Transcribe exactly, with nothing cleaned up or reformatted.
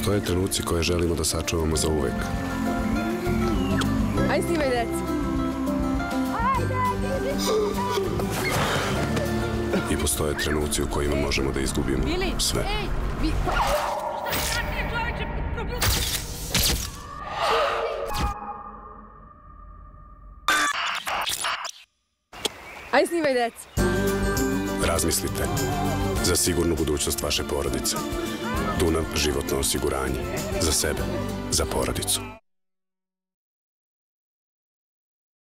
Postoje trenuci koje želimo da sačuvamo za uvek. Ajde snimaj, deci. I postoje trenuci u kojima možemo da izgubimo sve. Ajde snimaj, deci. Razmislite za sigurnu budućnost vaše porodice. Dunav životno osiguranje. Za sebe, za porodicu.